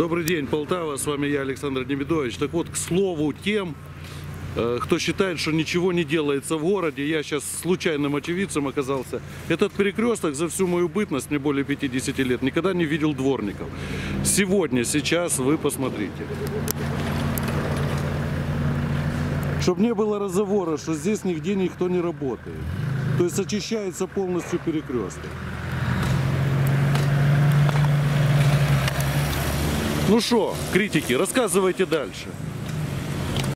Добрый день, Полтава, с вами я, Александр Демидович. Так вот, к слову тем, кто считает, что ничего не делается в городе, я сейчас случайным очевидцем оказался. Этот перекресток за всю мою бытность, мне более 50 лет, никогда не видел дворников. Сегодня, сейчас вы посмотрите. Чтобы не было разговора, что здесь нигде никто не работает. То есть очищается полностью перекресток. Ну что, критики, рассказывайте дальше.